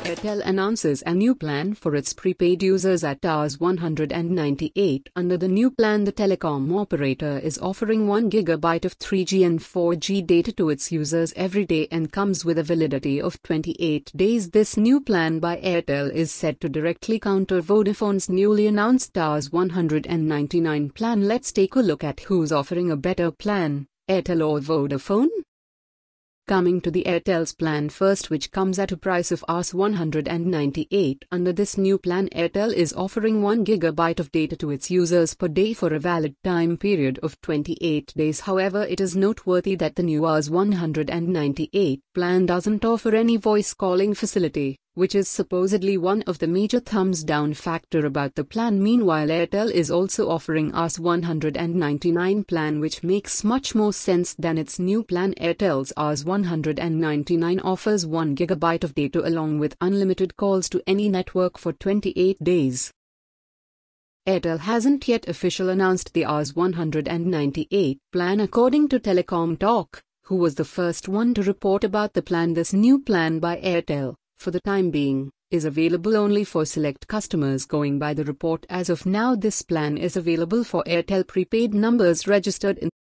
Airtel announces a new plan for its prepaid users at Rs 198. Under the new plan, the telecom operator is offering 1 GB of 3G and 4G data to its users every day and comes with a validity of 28 days. This new plan by Airtel is set to directly counter Vodafone's newly announced Rs 199 plan. Let's take a look at who's offering a better plan, Airtel or Vodafone. Coming to the Airtel's plan first, which comes at a price of Rs 198. Under this new plan, Airtel is offering 1 GB of data to its users per day for a valid time period of 28 days. However, it is noteworthy that the new Rs 198 plan doesn't offer any voice calling facility, which is supposedly one of the major thumbs down factor about the plan. Meanwhile, Airtel is also offering Rs 199 plan, which makes much more sense than its new plan. Airtel's Rs 199 offers 1 GB of data along with unlimited calls to any network for 28 days. Airtel hasn't yet officially announced the Rs 198 plan. According to Telecom Talk, who was the first one to report about the plan, this new plan by Airtel, for the time being, is available only for select customers. Going by the report, as of now, this plan is available for Airtel prepaid numbers registered in